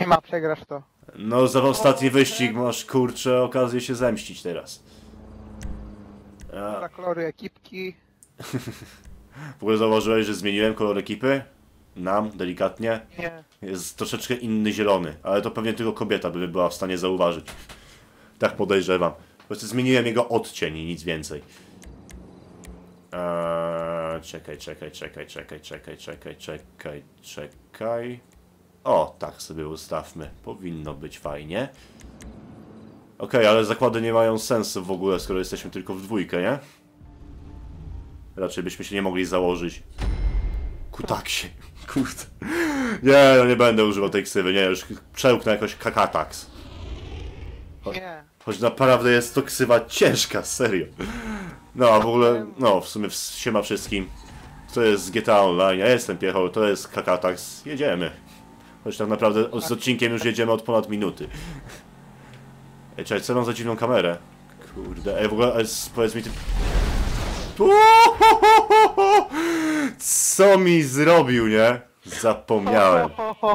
Nie ma, przegrasz to. No za ostatni wyścig masz, kurczę, okazję się zemścić teraz. Za kolory ekipki. W ogóle zauważyłeś, że zmieniłem kolor ekipy? Nam, delikatnie. Nie. Jest troszeczkę inny zielony, ale to pewnie tylko kobieta by była w stanie zauważyć. Tak podejrzewam. Po prostu zmieniłem jego odcień i nic więcej. Czekaj. O, tak sobie ustawmy. Powinno być fajnie. Okej, ale zakłady nie mają sensu w ogóle, skoro jesteśmy tylko w dwójkę, nie? Raczej byśmy się nie mogli założyć. Kutaksie. Kurde. Nie, no nie będę używał tej ksywy, nie, już przełknę jakoś kakatax. Nie. Choć naprawdę jest to ksywa ciężka, serio. No, a w ogóle, no, w sumie siema wszystkim. To jest GTA Online, ja jestem piechą, to jest kakatax, jedziemy. Choć tak naprawdę z odcinkiem już jedziemy od ponad minuty. Ej, czekaj, co mam za dziwną kamerę? Kurde, ej, w ogóle, powiedz mi ty... Co mi zrobił, nie? Zapomniałem.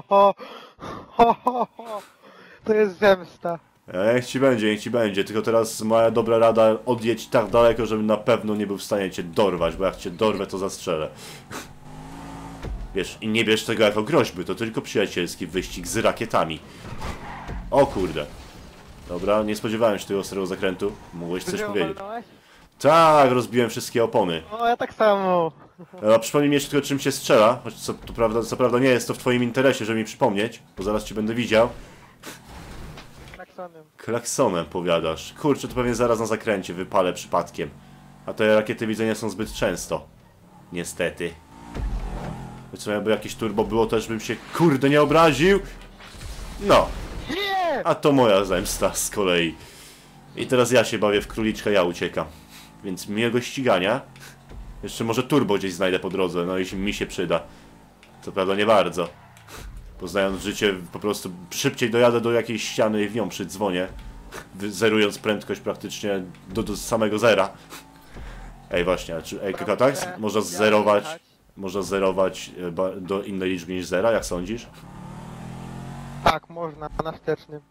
To jest zemsta. Niech ci będzie, tylko teraz moja dobra rada, odjedź tak daleko, żebym na pewno nie był w stanie cię dorwać, bo jak cię dorwę, to zastrzelę. Wiesz, i nie bierz tego jako groźby, to tylko przyjacielski wyścig z rakietami. O kurde. Dobra, nie spodziewałem się tego ostrego zakrętu. Mogłeś coś powiedzieć. Tak, rozbiłem wszystkie opony. O, ja tak samo. A przypomnij mi jeszcze tylko, czym się strzela, choć co prawda nie jest to w twoim interesie, żeby mi przypomnieć, bo zaraz cię będę widział. Klaksonem. Klaksonem powiadasz. Kurczę, to pewnie zaraz na zakręcie wypalę przypadkiem. A te rakiety widzę nie są zbyt często. Niestety. Co jakby jakieś turbo było, też bym się kurde nie obraził. No. Nie! A to moja zemsta z kolei. I teraz ja się bawię w króliczka, ja uciekam. Więc miłego ścigania. Jeszcze może turbo gdzieś znajdę po drodze, no jeśli mi się przyda. Co prawda nie bardzo. Poznając życie, po prostu szybciej dojadę do jakiejś ściany i w nią przydzwonię. Zerując prędkość praktycznie do samego zera. Ej właśnie, ej kakatax, można zerować do innej liczby niż zera, jak sądzisz? Tak, można, na wstecznym.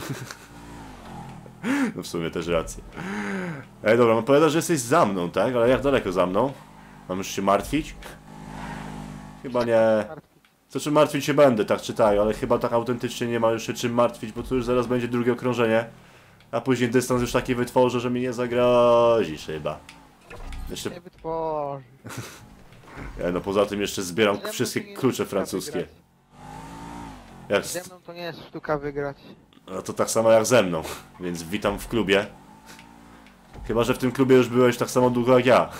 No w sumie też rację. Ej dobra, mam powiedzieć, że jesteś za mną, tak? Ale jak daleko za mną? Mam już się martwić? Chyba nie. Znaczy martwić się będę, tak czy tak, ale chyba tak autentycznie nie ma już się czym martwić, bo tu już zaraz będzie drugie okrążenie. A później dystans już taki wytworzę, że mi nie zagrozisz chyba. Jeszcze... Nie wytworzy. No poza tym jeszcze zbieram wszystkie klucze francuskie. Jak... Ze mną to nie jest sztuka wygrać. No to tak samo jak ze mną, więc witam w klubie. Chyba, że w tym klubie już byłeś tak samo długo jak ja.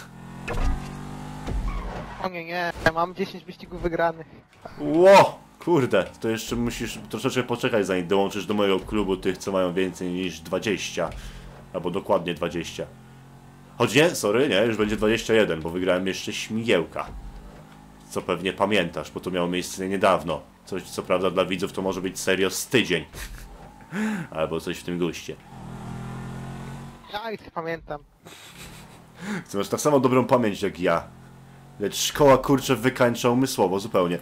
O nie, mam 10 wyścigów wygranych. Ło! Kurde, to jeszcze musisz troszeczkę poczekać, zanim dołączysz do mojego klubu tych, co mają więcej niż 20. Albo dokładnie 20. Choć nie, sorry, nie, już będzie 21, bo wygrałem jeszcze śmigiełka. Co pewnie pamiętasz, bo to miało miejsce niedawno. Coś, co prawda dla widzów to może być serio z tydzień. Albo coś w tym guście. Ja ich pamiętam. Ty masz tak samo dobrą pamięć jak ja. Lecz szkoła kurczę wykańcza umysłowo zupełnie.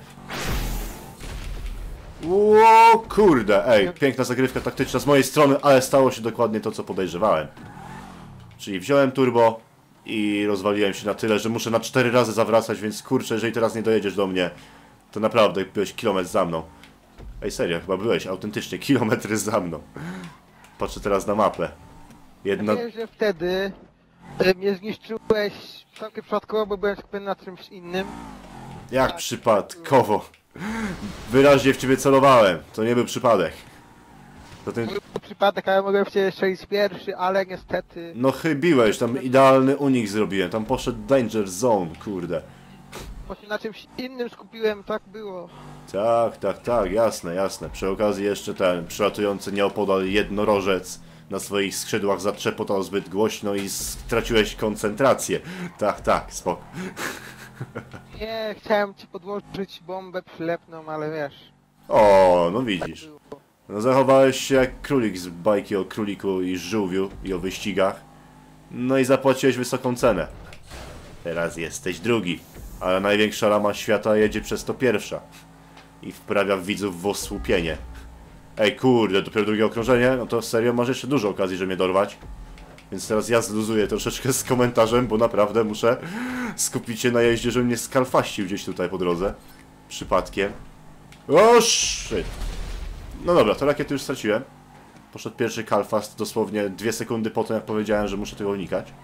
Ło kurde, ej, piękna zagrywka taktyczna z mojej strony, ale stało się dokładnie to, co podejrzewałem. Czyli wziąłem turbo i rozwaliłem się na tyle, że muszę na 4 razy zawracać, więc kurczę, jeżeli teraz nie dojedziesz do mnie, to naprawdę byłeś kilometr za mną. Ej, serio, chyba byłeś autentycznie kilometry za mną. Patrzę teraz na mapę. Ja wiem, że wtedy mnie zniszczyłeś całkiem przypadkowo, bo byłem skupiony na czymś innym. Jak Tak, przypadkowo? Wyraźnie w ciebie celowałem. To nie był przypadek. Zatem... To był przypadek, ale mogłem w ciebie strzelić pierwszy, ale niestety... No chybiłeś, tam idealny unik zrobiłem. Tam poszedł Danger Zone, kurde. Bo się na czymś innym skupiłem, tak było. Tak, jasne. Przy okazji jeszcze ten przylatujący nieopodal jednorożec na swoich skrzydłach zatrzepotał zbyt głośno i straciłeś koncentrację. Tak, spoko. Nie, chciałem ci podłożyć bombę przylepną, ale wiesz... O, no Tak widzisz. było. No zachowałeś się jak królik z bajki o króliku i żółwiu i o wyścigach. No i zapłaciłeś wysoką cenę. Teraz jesteś drugi, ale największa lama świata jedzie przez to pierwsza. I wprawia w widzów w osłupienie. Ej, kurde, dopiero drugie okrążenie? No to serio, masz jeszcze dużo okazji, żeby mnie dorwać. Więc teraz ja zluzuję troszeczkę z komentarzem, bo naprawdę muszę skupić się na jeździe, żebym nie skalfaścił gdzieś tutaj po drodze. Przypadkiem. O, shit. No dobra, to rakiety już straciłem. Poszedł pierwszy kalfast dosłownie 2 sekundy po tym, jak powiedziałem, że muszę tego unikać.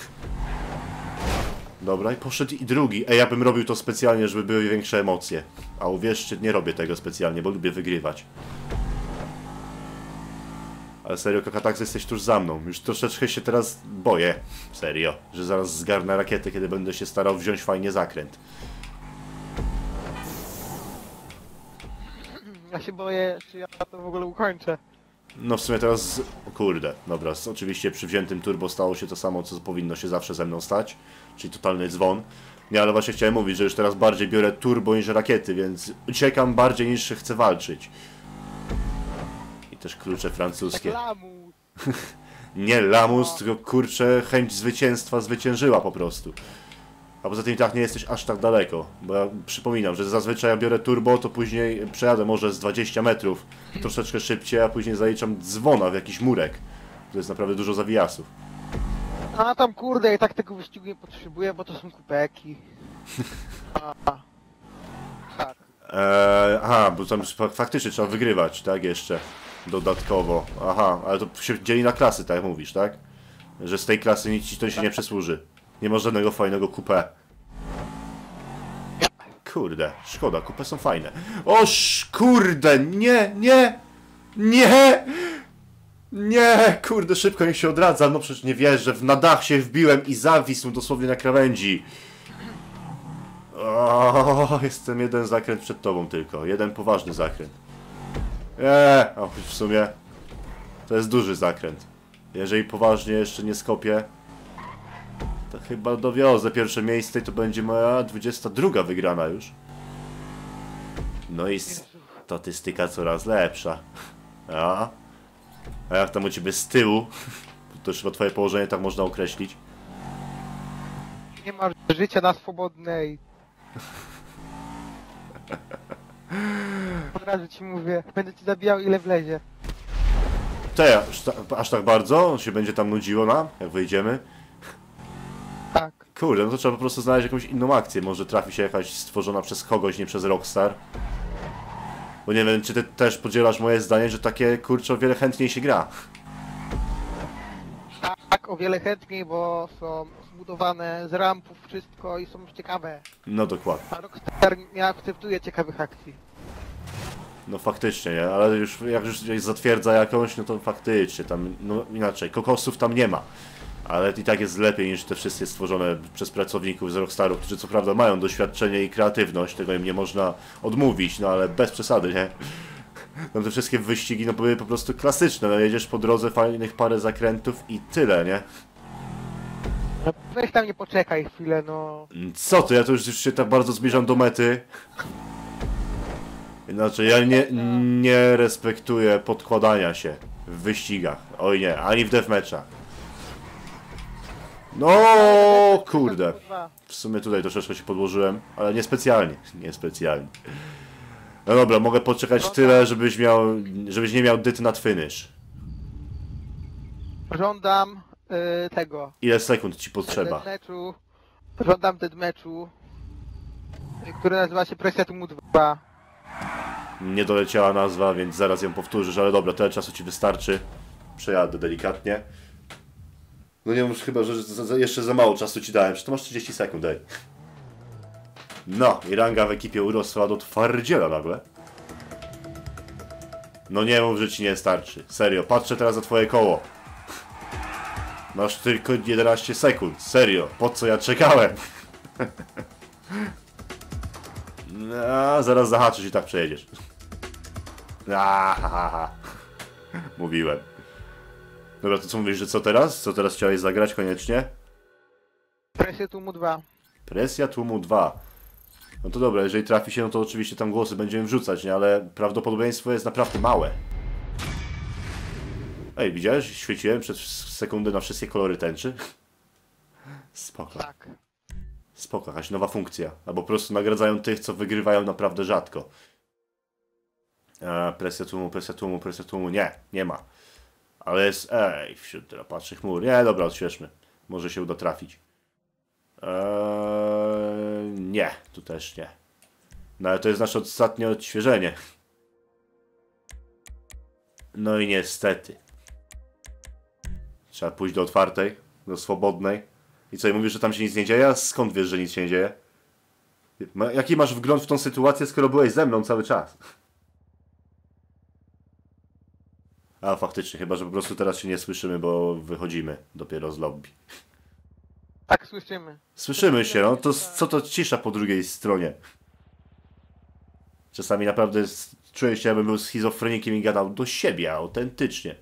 Dobra, i poszedł i drugi. Ej, ja bym robił to specjalnie, żeby były większe emocje. A uwierzcie, nie robię tego specjalnie, bo lubię wygrywać. Ale serio, Kakatax, jesteś tuż za mną. Już troszeczkę się teraz boję. Serio, że zaraz zgarnę rakietę, kiedy będę się starał wziąć fajnie zakręt. Ja się boję, czy ja to w ogóle ukończę. No w sumie teraz... O kurde, dobra, oczywiście przy wziętym turbo stało się to samo, co powinno się zawsze ze mną stać. Czyli totalny dzwon. Nie, ale właśnie chciałem mówić, że już teraz bardziej biorę turbo niż rakiety, więc uciekam bardziej niż chcę walczyć. I też klucze Tak francuskie. lamus. Nie lamus, tylko kurczę, chęć zwycięstwa zwyciężyła po prostu. A poza tym i tak nie jesteś aż tak daleko, bo ja przypominam, że zazwyczaj ja biorę turbo, to później przejadę może z 20 metrów, troszeczkę szybciej, a później zaliczam dzwona w jakiś murek. To jest naprawdę dużo zawijasów. A tam kurde, i tak tego wyścigu nie potrzebuję, bo to są kupeki. A, tak. Aha, bo tam faktycznie trzeba wygrywać, tak, jeszcze dodatkowo. Aha, ale to się dzieli na klasy, tak jak mówisz, tak? Że z tej klasy nic ci to się nie przysłuży. Nie ma żadnego fajnego coupé. Kurde, szkoda, coupé są fajne. Oż, kurde, nie, nie, nie, nie, kurde, szybko niech się odradza. No przecież nie wierzę, na dach się wbiłem i zawisł dosłownie na krawędzi. O, jestem jeden zakręt przed tobą tylko, jeden poważny zakręt. O, w sumie to jest duży zakręt. Jeżeli poważnie jeszcze nie skopię, to chyba dowiozę pierwsze miejsce i to będzie moja 22 wygrana już. No i statystyka coraz lepsza. A jak tam u ciebie z tyłu? To chyba twoje położenie tak można określić. Nie masz życia na swobodnej. Od razu ci mówię, będę ci zabijał ile wlezie. Aż tak bardzo? On się będzie tam nudziło nam, jak wyjdziemy? Tak. Kurde, no to trzeba po prostu znaleźć jakąś inną akcję. Może trafi się jakaś stworzona przez kogoś, nie przez Rockstar. Bo nie wiem, czy ty też podzielasz moje zdanie, że takie, kurczę, o wiele chętniej się gra. Tak, o wiele chętniej, bo są zbudowane z rampów wszystko i są ciekawe. No dokładnie. A Rockstar nie akceptuje ciekawych akcji. No faktycznie, nie? Ale już jak już gdzieś zatwierdza jakąś, no to faktycznie, tam, no inaczej, kokosów tam nie ma. Ale i tak jest lepiej niż te wszystkie stworzone przez pracowników z Rockstaru, którzy co prawda mają doświadczenie i kreatywność, tego im nie można odmówić, no ale bez przesady, nie? No te wszystkie wyścigi no były po prostu klasyczne, no jedziesz po drodze, fajnych parę zakrętów i tyle, nie? No, weź tam nie poczekaj chwilę, no. Co ty, ja to już się tak bardzo zbliżam do mety. Inaczej, ja nie respektuję podkładania się w wyścigach. Oj nie, ani w deathmatchach. No kurde. W sumie tutaj troszeczkę się podłożyłem, ale niespecjalnie. Niespecjalnie. No dobra, mogę poczekać tyle, żebyś nie miał dyt nad finish. Żądam tego. Ile sekund ci potrzeba? Deathmatchu. Żądam deathmatchu, który nazywa się Presja Tłumu 2. Nie doleciała nazwa, więc zaraz ją powtórzysz, ale dobra, tyle czasu ci wystarczy. Przejadę delikatnie. No nie, chyba, że jeszcze za mało czasu ci dałem, że to masz 30 sekund, ej. No, i ranga w ekipie urosła do twardziela nagle. No nie mów, że ci nie starczy. Serio, patrzę teraz na twoje koło. Masz tylko 11 sekund. Serio, po co ja czekałem? No, zaraz zahaczysz i tak przejedziesz. Mówiłem. Dobra, to co mówisz, że co teraz? Co teraz chciałeś zagrać koniecznie? Presja Tłumu 2. Presja tłumu 2. No to dobra, jeżeli trafi się, no to oczywiście tam głosy będziemy wrzucać, nie? Ale prawdopodobieństwo jest naprawdę małe. Ej, widziałeś? Świeciłem przez sekundę na wszystkie kolory tęczy. Spoko. Tak. Spoko, jakaś nowa funkcja. Albo po prostu nagradzają tych, co wygrywają naprawdę rzadko. Presja tłumu, nie ma. Ale jest, wśród drapaczy chmur. Nie, dobra, odświeżmy. Może się uda trafić. Nie, tu też nie. No ale to jest nasze ostatnie odświeżenie. No i niestety. Trzeba pójść do otwartej, do swobodnej. I co, i mówisz, że tam się nic nie dzieje? A skąd wiesz, że nic się nie dzieje? Jaki masz wgląd w tą sytuację, skoro byłeś ze mną cały czas? A faktycznie, chyba że po prostu teraz się nie słyszymy, bo wychodzimy dopiero z lobby. Tak, słyszymy. Słyszymy się, no to co to cisza po drugiej stronie? Czasami naprawdę czuję się, jakbym był schizofrenikiem i gadał do siebie, autentycznie.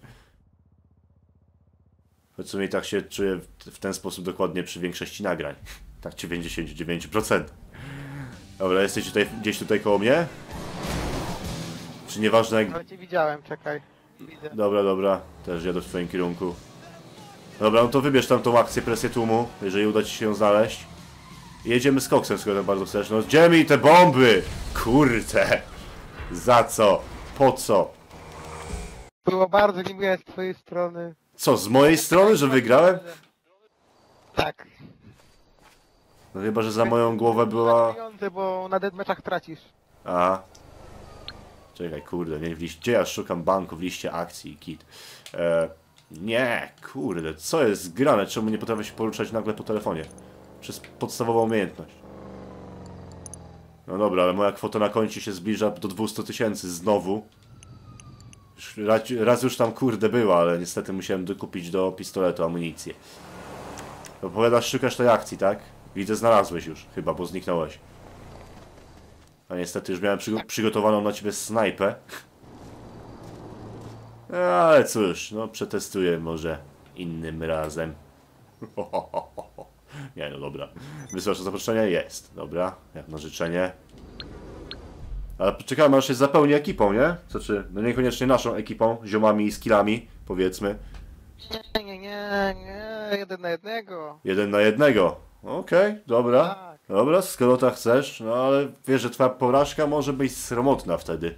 Choć w sumie tak się czuję w ten sposób dokładnie przy większości nagrań. Tak 99%. Dobra, jesteś tutaj, gdzieś tutaj koło mnie? Czy nieważne jak... Ale cię widziałem, czekaj. Widzę. Dobra, też jadę w twoim kierunku. Dobra, no to wybierz tam tą akcję presję tłumu, jeżeli uda ci się ją znaleźć. I jedziemy z koksem, skoro tak bardzo chcesz. No gdzie mi te bomby? Kurde! Za co? Po co? Było bardzo niemiłe z twojej strony. Co, z mojej strony, że wygrałem? Tak. No chyba, że za moją głowę była... Pieniądze, bo na deadmatchach tracisz. A. Czekaj, kurde, nie w liście. Gdzie ja szukam banku w liście akcji, kit? Nie, kurde, co jest grane? Czemu nie potrafię się poruszać nagle po telefonie? Przez podstawową umiejętność. No dobra, ale moja kwota na koncie się zbliża do 200 000 znowu. Raz już tam kurde była, ale niestety musiałem dokupić do pistoletu amunicję. Opowiadasz, szukasz tej akcji, tak? Widzę, znalazłeś już, chyba, bo zniknąłeś. A niestety już miałem przygotowaną na ciebie snajpę. Ale cóż, no przetestuję może innym razem. Nie, no dobra. Wysłasz zaproszenie? Jest. Dobra, jak na życzenie. Ale poczekamy, aż się zapełni ekipą, nie? Znaczy, no niekoniecznie naszą ekipą, ziomami i skillami, powiedzmy. Nie, 1 na 1. 1 na 1. Okej, dobra. Tak. Dobra, skoro tak chcesz, no ale wiesz, że twoja porażka może być sromotna wtedy.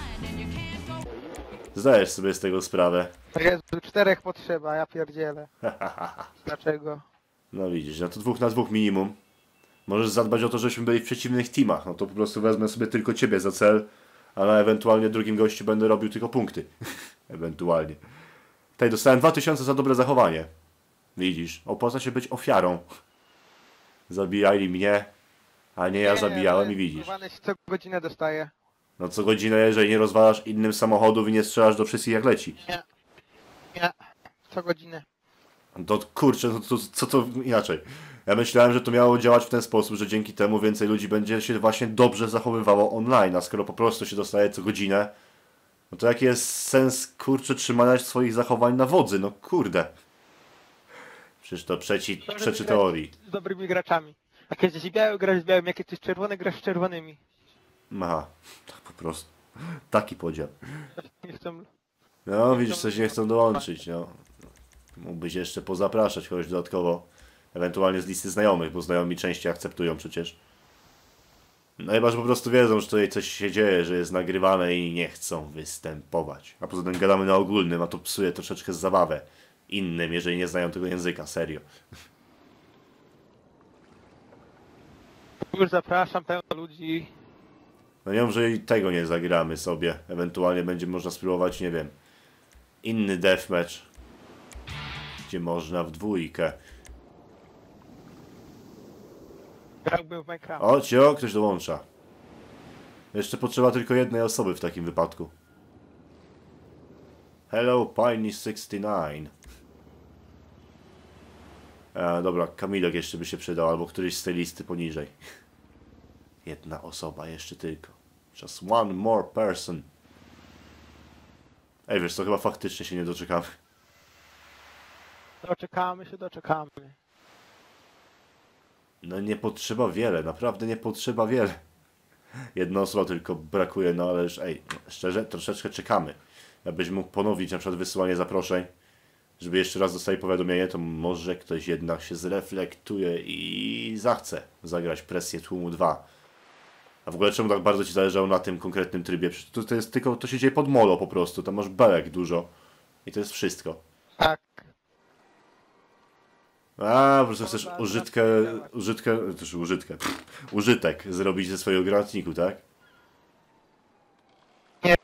Zdajesz sobie z tego sprawę. Jezu, 4 potrzeba, ja pierdzielę. Dlaczego? No widzisz, no to 2 na 2 minimum. Możesz zadbać o to, żebyśmy byli w przeciwnych teamach. No to po prostu wezmę sobie tylko ciebie za cel, a na ewentualnie drugim gościu będę robił tylko punkty. Ewentualnie. Tutaj dostałem 2000 za dobre zachowanie. Widzisz, opłaca się być ofiarą. Zabijali mnie, a nie ja zabijałem i widzisz. Co godzinę dostaję. No co godzinę, jeżeli nie rozwalasz innym samochodów i nie strzelasz do wszystkich jak leci. Nie, co godzinę. To kurczę, no to, co to inaczej. Ja myślałem, że to miało działać w ten sposób, że dzięki temu więcej ludzi będzie się właśnie dobrze zachowywało online, a skoro po prostu się dostaje co godzinę, no to jaki jest sens, kurczę, trzymania swoich zachowań na wodzy, no kurde. Przecież to przeczy teorii. Z dobrymi graczami. Jak jesteś biały, grasz z białym, jak jesteś czerwony, grasz z czerwonymi. Aha, tak po prostu. Taki podział. Nie chcą... No widzisz, coś nie chcą dołączyć, no. Mógłbyś jeszcze pozapraszać kogoś dodatkowo. Ewentualnie z listy znajomych, bo znajomi częściej akceptują przecież. No chyba, że po prostu wiedzą, że tutaj coś się dzieje, że jest nagrywane i nie chcą występować. A poza tym gadamy na ogólnym, a to psuje troszeczkę zabawę innym, jeżeli nie znają tego języka, serio. Już zapraszam pełno ludzi. No nie wiem, że i tego nie zagramy sobie. Ewentualnie będzie można spróbować, nie wiem, inny deathmatch, gdzie można w dwójkę. Grałbym w Minecraft. O, ktoś dołącza. Jeszcze potrzeba tylko jednej osoby w takim wypadku. Hello, Piney69. Dobra, Kamilek jeszcze by się przydał, albo któryś z tej listy poniżej. Jedna osoba jeszcze tylko. Just one more person. Ej, wiesz co, chyba faktycznie się nie doczekamy. Doczekamy. No nie potrzeba wiele, naprawdę nie potrzeba wiele. Jedna osoba tylko brakuje, no ale już, ej, no, szczerze, troszeczkę czekamy. Jakbyś mógł ponowić na przykład wysyłanie zaproszeń, żeby jeszcze raz dostali powiadomienie, to może ktoś jednak się zreflektuje i zachce zagrać Presję Tłumu 2. A w ogóle czemu tak bardzo ci zależało na tym konkretnym trybie? Przecież to jest tylko, to się dzieje pod molo po prostu, tam masz belek dużo. I to jest wszystko. Tak. A, po prostu chcesz Dobra, użytek zrobić ze swojego granatniku, tak? Nie.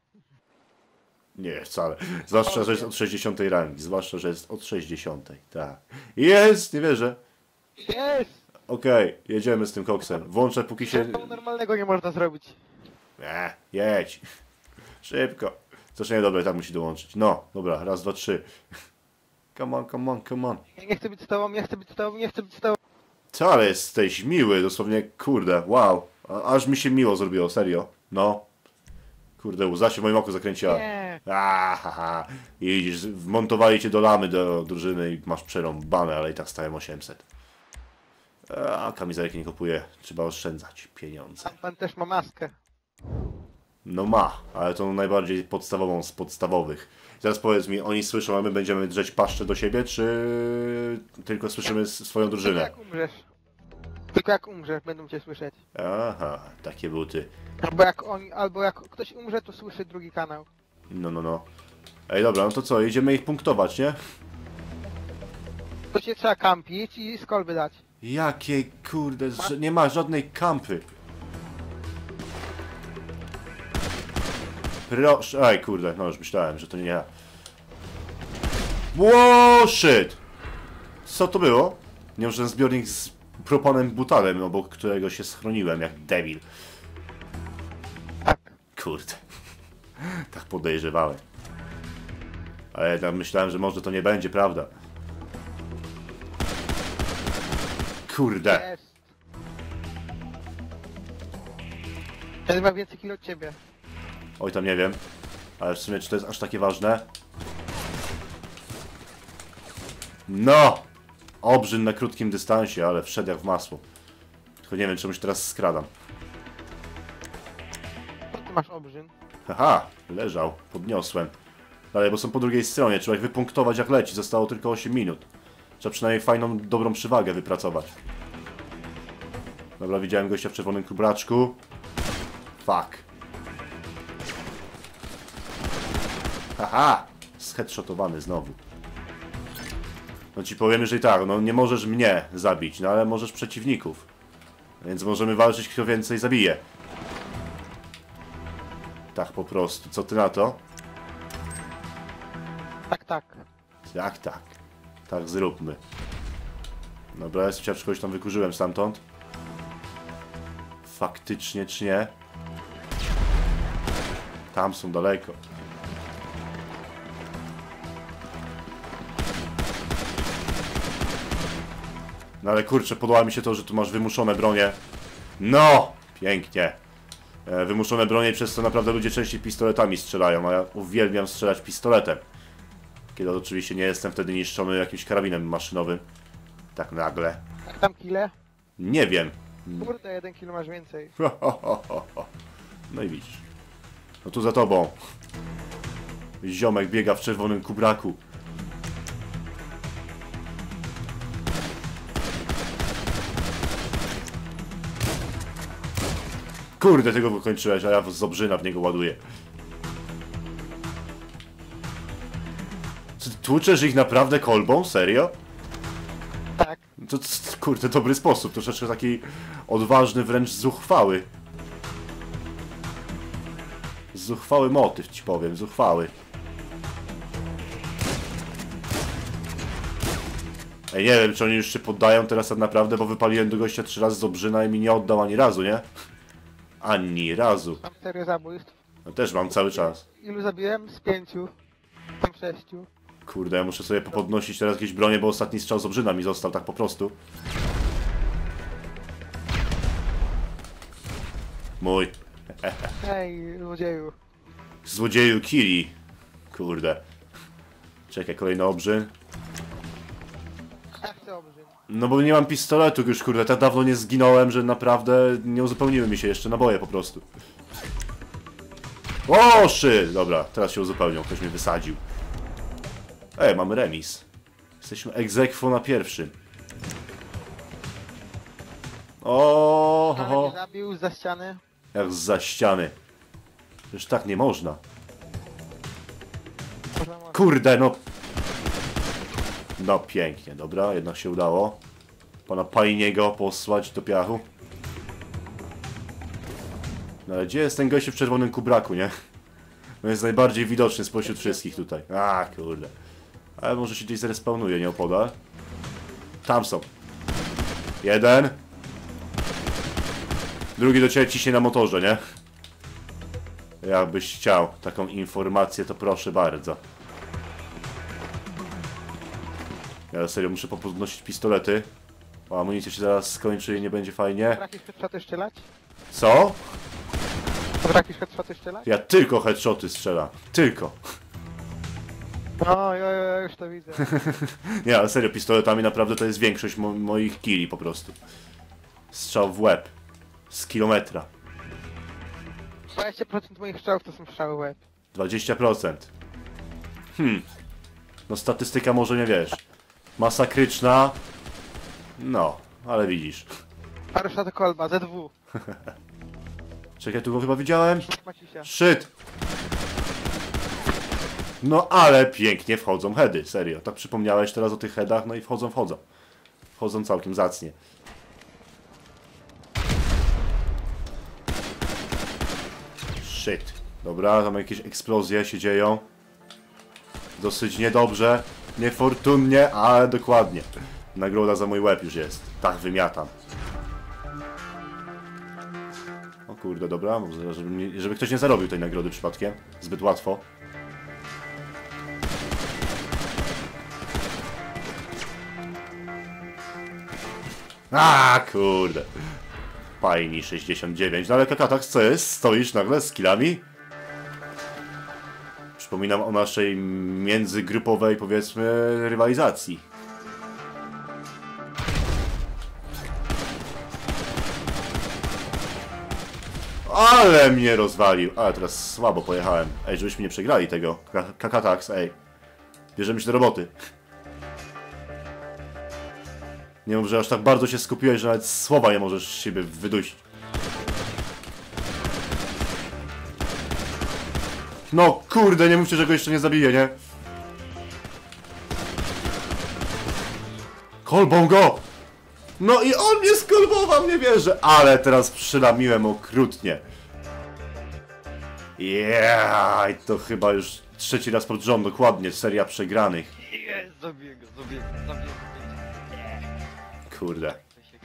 Nie, wcale. Zwłaszcza, że jest od 60 rangi. Zwłaszcza, że jest od 60. Tak. Jest! Nie wierzę. Jest! Okej, jedziemy z tym koksem. Włączę póki się... Tego normalnego nie można zrobić. Jedź. Szybko. Zresztą nie, dobra, tak musi dołączyć. No, dobra, raz, dwa, trzy. Come on, come on, come on. Ja nie chcę być z tobą, nie chcę być z tobą, nie chcę być z tobą. Co, ale jesteś miły, dosłownie, kurde, wow. Aż mi się miło zrobiło, serio. No. Kurde, łza się w moim oku zakręciła. Nie. Haha. I widzisz, wmontowali cię do lamy do drużyny i masz przerąbane, ale i tak stałem 800. A kamizelki nie kupuję, trzeba oszczędzać pieniądze. Pan też ma maskę. No ma, ale to najbardziej podstawową z podstawowych. Teraz powiedz mi, oni słyszą, a my będziemy drzeć paszczę do siebie, czy tylko słyszymy swoją Tylko drużynę? jak umrzesz. Tylko jak umrzesz, będą cię słyszeć. Aha, takie buty. Albo jak ktoś umrze, to słyszy drugi kanał. No. Ej, dobra, no to co, jedziemy ich punktować, nie? To się trzeba kampić i z kolby dać. Jakie, kurde, nie ma żadnej kampy. Proszę, ej, kurde, no już myślałem, że to nie ja. Wow, shit! Co to było? Nie wiem, że ten zbiornik z propanem butanem, obok którego się schroniłem, jak debil. Tak. Kurde. Tak podejrzewałem. Ale jednak myślałem, że może to nie będzie prawda. Kurde. Jest. Ten ma więcej kilo od ciebie. Oj, tam nie wiem. Ale w sumie, czy to jest aż takie ważne? No! Obrzyn na krótkim dystansie, ale wszedł jak w masło. Tylko nie wiem, czemu się teraz skradam. Co ty masz obrzyn? Haha, leżał. Podniosłem. Dalej, bo są po drugiej stronie. Trzeba ich wypunktować jak leci. Zostało tylko 8 minut. Trzeba przynajmniej fajną, dobrą przewagę wypracować. Dobra, widziałem gościa w czerwonym kubraczku. Fuck. Haha! Zheadshotowany znowu. No ci powiem, że i tak, no nie możesz mnie zabić, no ale możesz przeciwników. Więc możemy walczyć, kto więcej zabije. Tak po prostu. Co ty na to? Tak, tak. Jak tak? Tak zróbmy. Dobra, jest chociaż kogoś tam wykurzyłem stamtąd. Faktycznie, czy nie? Tam są daleko. No ale kurczę, podoba mi się to, że tu masz wymuszone bronie. No! Pięknie. Wymuszone bronie, przez co naprawdę ludzie częściej pistoletami strzelają, a ja uwielbiam strzelać pistoletem. Kiedy oczywiście nie jestem wtedy niszczony jakimś karabinem maszynowym. Tak nagle. Jak tam kile? Nie wiem. Kurde, 1 kilo masz więcej. No i widzisz. No tu za tobą. Ziomek biega w czerwonym kubraku. Kurde, tego wykończyłeś, a ja z obrzyna w niego ładuję. Co, ty tłuczesz ich naprawdę kolbą? Serio? Tak. To, kurde, dobry sposób. Troszeczkę taki odważny, wręcz zuchwały. Zuchwały motyw, ci powiem. Zuchwały. Ej, nie wiem, czy oni już się poddają teraz tak naprawdę, bo wypaliłem do gościa 3 razy z obrzyna i mi nie oddał ani razu, nie? Ani razu. Mam serię zabójstw. No też mam cały czas. Ilu zabiłem? Z 5. Tam 6. Kurde, ja muszę sobie popodnosić teraz jakieś bronie, bo ostatni strzał z obrzyna mi został tak po prostu. Mój. Hej, złodzieju. Złodzieju Kiri. Kurde. Czekaj, kolejny obrzyn. Ja chcę obrzyn. No bo nie mam pistoletu już, kurde. Tak dawno nie zginąłem, że naprawdę nie uzupełniły mi się jeszcze naboje po prostu. O, shit! Dobra, teraz się uzupełnią. Ktoś mnie wysadził. Ej, mamy remis. Jesteśmy ex aequo na pierwszym. O, ho, Ale mnie ho. zabił za ściany. Jak zza ściany. Przecież tak nie można. Kurde, no. No pięknie, dobra, jednak się udało. Pana Pajniego posłać do piachu. No ale gdzie jest ten gościu w czerwonym kubraku, nie? No jest najbardziej widoczny spośród wszystkich tutaj. A, kurde. Ale może się gdzieś zrespawnuje nieopodal. Tam są. Jeden. Drugi do ciebie ciśnie na motorze, nie? Jakbyś chciał taką informację, to proszę bardzo. Ja serio muszę podnosić pistolety. Bo amunicja się zaraz skończy i nie będzie fajnie. Potrafisz headshoty strzelać? Co? Potrafisz headshoty strzelać? Ja tylko headshoty strzelam. Tylko. No, ja już to widzę. Nie, ale serio, pistoletami naprawdę to jest większość moich killi po prostu. Strzał w łeb. Z kilometra. 20% moich strzałów to są strzały w łeb. 20%. No statystyka może nie wiesz. Masakryczna. No, ale widzisz. Parusza to kolba, Z2. Czekaj, tu go chyba widziałem. Maciusia. Shit! No ale pięknie wchodzą heady, serio. Tak przypomniałeś teraz o tych headach, no i wchodzą. Wchodzą całkiem zacnie. Shit. Dobra, tam jakieś eksplozje się dzieją. Dosyć niedobrze, niefortunnie, ale dokładnie. Nagroda za mój łeb już jest. Tak wymiatam. O kurde, dobra, może żeby ktoś nie zarobił tej nagrody przypadkiem. Zbyt łatwo. A kurde. Fajni 69. No ale Kakatax, co jest? Stoisz nagle z killami? Przypominam o naszej międzygrupowej, powiedzmy, rywalizacji. Ale mnie rozwalił. Ale teraz słabo pojechałem. Ej, żebyśmy nie przegrali tego. Kakatax, ej. Bierzemy się do roboty. Nie mów, że aż tak bardzo się skupiłeś, że nawet słowa nie możesz z siebie wydusić. No kurde, nie mówcie, że go jeszcze nie zabiję, nie? Kolbą go! No i on mnie skolbował, nie wierzę! Ale teraz przylamiłem okrutnie. Yeah, i to chyba już trzeci raz pod rząd, dokładnie, seria przegranych. Jest, zabiję go. Kurde.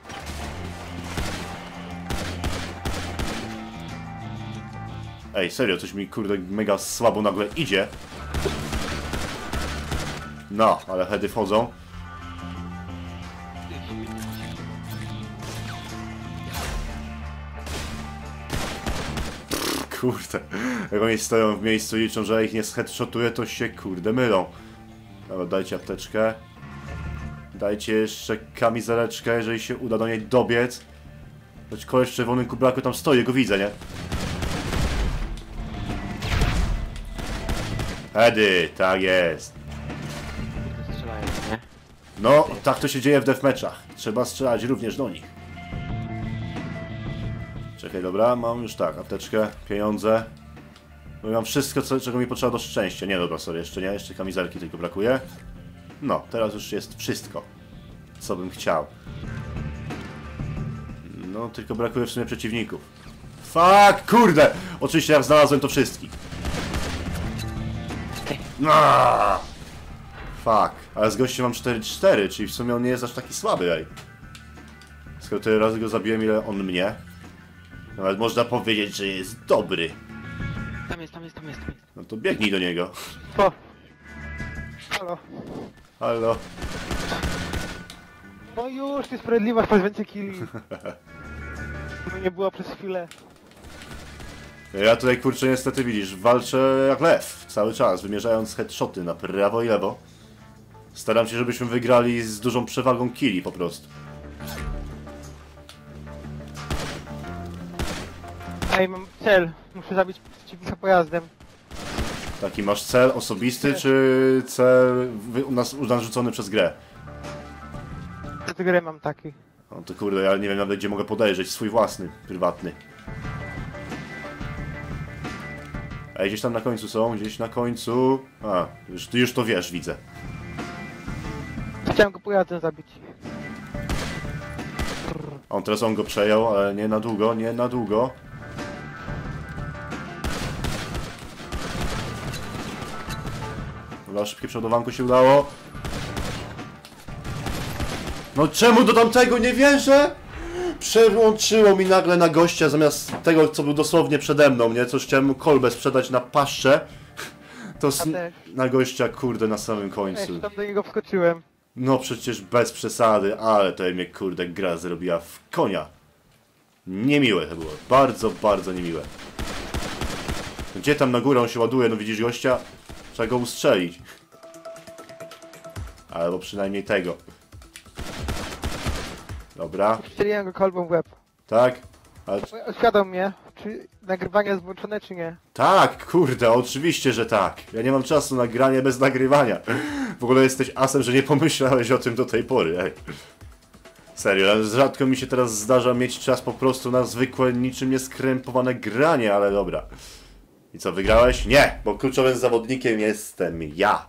Ej, serio, coś mi kurde mega słabo nagle idzie. No, ale heady wchodzą. Kurde, jak oni stoją w miejscu i liczą, że ich nie headshotuje, to się kurde mylą. Dobra, dajcie apteczkę. Dajcie jeszcze kamizeleczkę, jeżeli się uda do niej dobiec. Choć koleś w czerwonym kubraku tam stoi, go widzę, nie? Heady, tak jest. Strzelają, nie? No, tak to się dzieje w deathmatchach. Trzeba strzelać również do nich. Czekaj, dobra, mam już tak, apteczkę, pieniądze. No i mam wszystko, czego mi potrzeba do szczęścia. Nie, dobra, sorry, jeszcze nie, jeszcze kamizelki tylko brakuje. No, teraz już jest wszystko, co bym chciał. No, tylko brakuje w sumie przeciwników. Fuck, kurde! Oczywiście jak znalazłem to wszystkich. No! Fuck, ale z gościem mam 4-4, czyli w sumie on nie jest aż taki słaby, ej. Skoro tyle razy go zabiłem, ile on mnie. Nawet można powiedzieć, że jest dobry. Tam jest. No to biegnij do niego. O! Halo. Halo. No już, niesprawiedliwość, masz więcej killi. No nie było przez chwilę. Ja tutaj, kurczę, niestety widzisz, walczę jak lew. Cały czas, wymierzając headshoty na prawo i lewo. Staram się, żebyśmy wygrali z dużą przewagą killi po prostu. Ej, mam cel. Muszę zabić przeciwnika pojazdem. Taki masz cel osobisty, czy cel narzucony przez grę? Do tej gry mam taki. No to kurde, ja nie wiem nawet gdzie mogę podejrzeć, swój własny, prywatny. Ej, gdzieś tam na końcu są, gdzieś na końcu... A, już to wiesz, widzę. Chciałem go pojazdem zabić. Teraz on go przejął, ale nie na długo, nie na długo. Dobra, szybkie przodowanko się udało. No czemu do tamtego nie wierzę? Przełączyło mi nagle na gościa zamiast tego, co był dosłownie przede mną, nie? Coś chciałem mu kolbę sprzedać na paszczę. To na gościa, kurde, na samym końcu. Tam do niego wskoczyłem. No przecież bez przesady, ale to mnie, kurde, gra zrobiła w konia. Niemiłe to było. Bardzo, bardzo niemiłe. Gdzie tam na górę on się ładuje? No widzisz gościa? Trzeba go ustrzelić. Albo przynajmniej tego. Dobra. Strzeliłem go kolbą w łeb. Tak? Ale... Oświadom mnie, czy nagrywanie jest włączone, czy nie. Tak, kurde, oczywiście, że tak. Ja nie mam czasu na granie bez nagrywania. W ogóle jesteś asem, że nie pomyślałeś o tym do tej pory, ej. Serio, rzadko mi się teraz zdarza mieć czas po prostu na zwykłe, niczym nieskrępowane granie, ale dobra. I co, wygrałeś? Nie, bo kluczowym zawodnikiem jestem ja.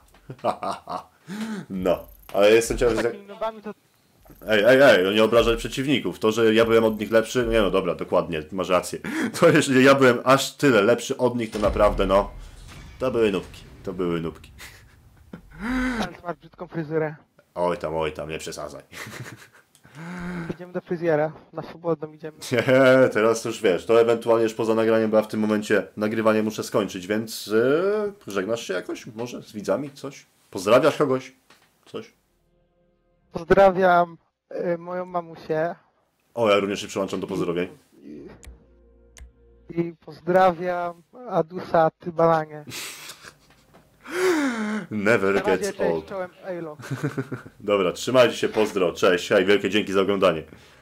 No, ale jestem ciekaw... Takimi nowami to... Ej, no nie obrażaj przeciwników. To, że ja byłem od nich lepszy, no nie no dobra, dokładnie, masz rację. To jeżeli ja byłem aż tyle lepszy od nich, to naprawdę no... To były nóbki, to były nóbki. Ale masz brzydką fryzurę. Oj tam, nie przesadzaj. Idziemy do fryzjera, na swobodną idziemy. Nie, teraz już wiesz, to ewentualnie już poza nagraniem, bo ja w tym momencie nagrywanie muszę skończyć, więc żegnasz się jakoś? Może z widzami? Coś? Pozdrawiasz kogoś? Coś? Pozdrawiam moją mamusię. O, ja również się przyłączam do pozdrowień. I pozdrawiam Adusa Tybalanie. Never Na razie, gets cześć, old. czołem, ejlo. Dobra, trzymajcie się, pozdro, cześć, hej, wielkie dzięki za oglądanie.